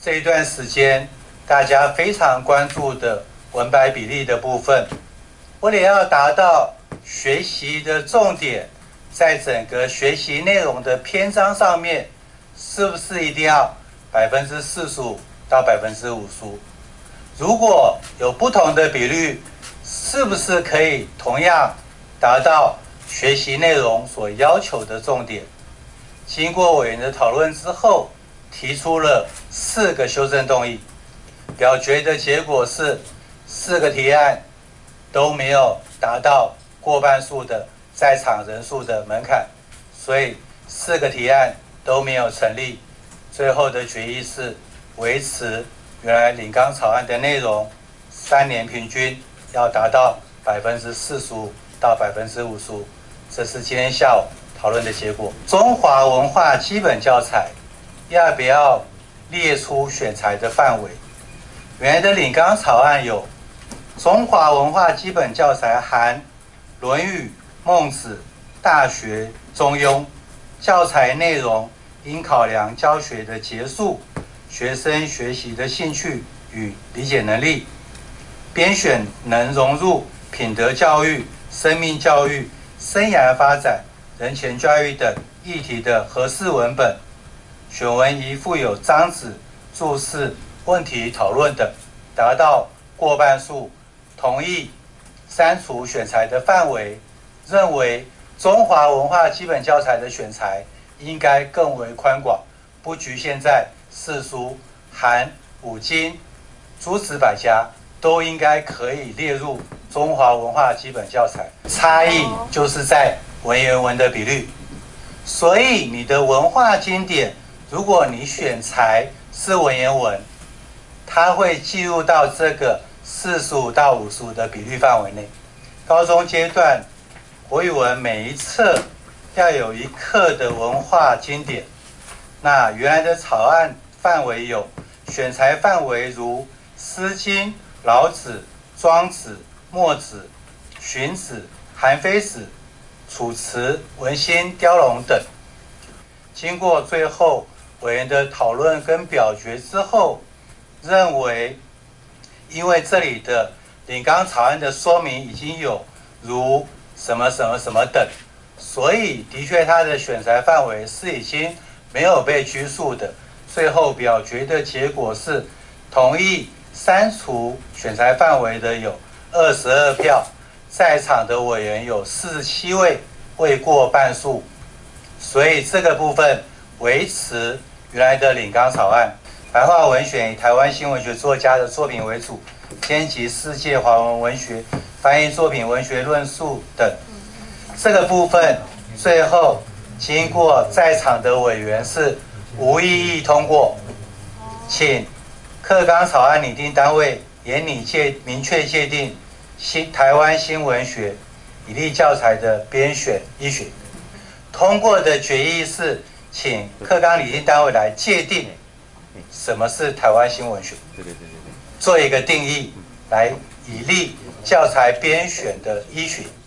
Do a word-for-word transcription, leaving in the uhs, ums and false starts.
这一段时间大家非常关注的文白比例的部分，为了要达到学习的重点，在整个学习内容的篇章上面，是不是一定要百分之四十五到百分之五十五？如果有不同的比率，是不是可以同样达到学习内容所要求的重点？经过委员的讨论之后，提出了四个修正动议，表决的结果是四个提案都没有达到过半数的在场人数的门槛，所以四个提案都没有成立。最后的决议是维持原来领纲草案的内容，三年平均要达到百分之四十五到百分之五十五。这是今天下午讨论的结果。中华文化基本教材要不要列出选材的范围？原来的领纲草案有中华文化基本教材含《论语》《孟子》《大学》《中庸》，教材内容应考量教学的结束、学生学习的兴趣与理解能力，编选能融入品德教育、生命教育、生涯发展、人权教育等议题的合适文本，选文宜附有章子、注释、问题讨论等，达到过半数同意删除选材的范围，认为中华文化基本教材的选材应该更为宽广，不局限在四书、含五经、诸子百家，都应该可以列入中华文化基本教材。差异就是在文言文的比率，所以你的文化经典，如果你选材是文言文，它会计入到这个四十五到五十五的比率范围内。高中阶段国语文每一册要有一课的文化经典，那原来的草案范围有选材范围如《诗经》、老子、庄子、墨子、荀子、韩非子、楚辞、文心、雕龙等。经过最后委员的讨论跟表决之后，认为因为这里的领纲草案的说明已经有如什么什么什么等，所以的确它的选材范围是已经没有被拘束的。最后表决的结果是同意删除选材范围的有二十二票，在场的委员有四十七位，未过半数，所以这个部分维持原来的领纲草案。白话文选以台湾新文学作家的作品为主，兼及世界华文文学翻译作品、文学论述等。这个部分最后经过在场的委员是无异议通过，请课纲草案拟定单位严拟界明确界定新台湾新文学以利教材的编选依循。通过的决议是请课纲拟定单位来界定什么是台湾新文学，做一个定义，来以利教材编选的依循。